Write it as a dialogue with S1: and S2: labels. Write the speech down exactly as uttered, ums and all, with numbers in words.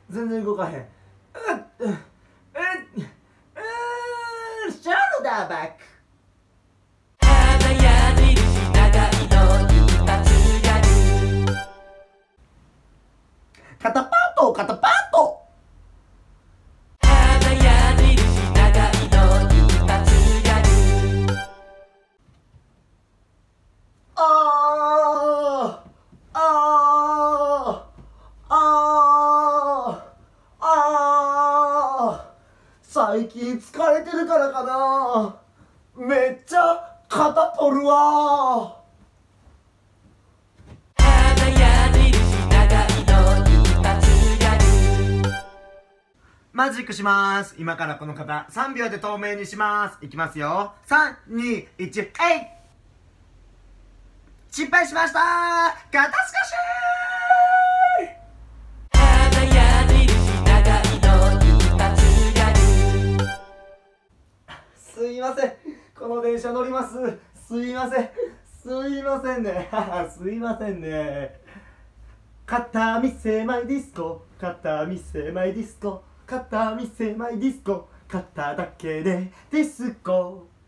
S1: 全然動かへん。うっうっうっうーショルダーバック。
S2: 花矢印長いの一発やる。
S1: 肩パート肩パート。
S2: 花矢印長いの一発やる。
S1: あーあーあーあー最近疲れてるからかな、めっちゃ肩取るわ。
S2: 花矢印長いの一発やる。
S1: マジックします。今からこの方さんびょうで透明にします。いきますよ。さん、に、いち、えい。失敗しました。肩すかし
S2: 花矢印長いの一発やる。
S1: すいません、この電車乗ります。すいません、すいませんね。すいませんね。肩見せマイディスコ、肩見せマイディスコ、肩見せマイディスコ、肩だけでディスコ。